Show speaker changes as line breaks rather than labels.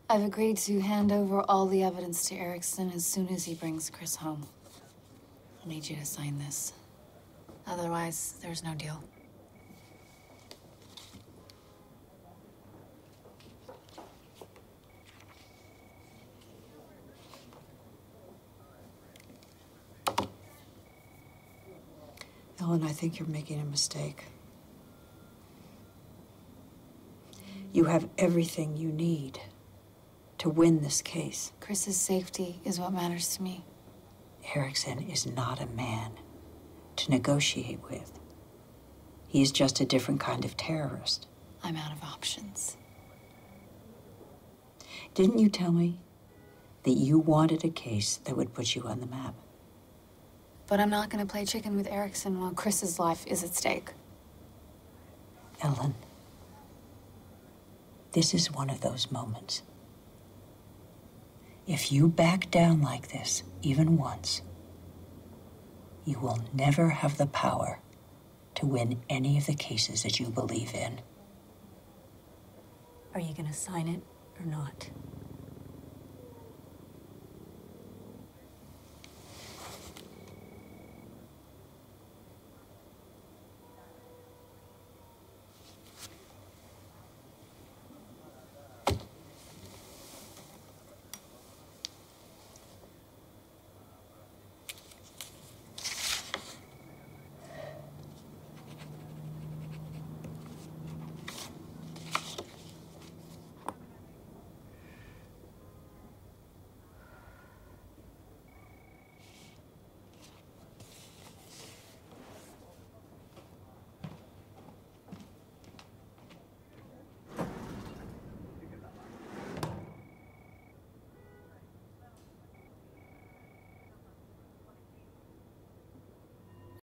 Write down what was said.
I've agreed to hand over all the evidence to Erickson as soon as he brings Chris home. I need you to sign this. Otherwise, there's no deal.
Ellen, I think you're making a mistake. You have everything you need to win this case.
Chris's safety is what matters to me.
Erickson is not a man to negotiate with. He is just a different kind of terrorist.
I'm out of options.
Didn't you tell me that you wanted a case that would put you on the map?
But I'm not going to play chicken with Erickson while Chris's life is at stake.
Ellen, this is one of those moments. If you back down like this, even once, you will never have the power to win any of the cases that you believe in.
Are you going to sign it or not?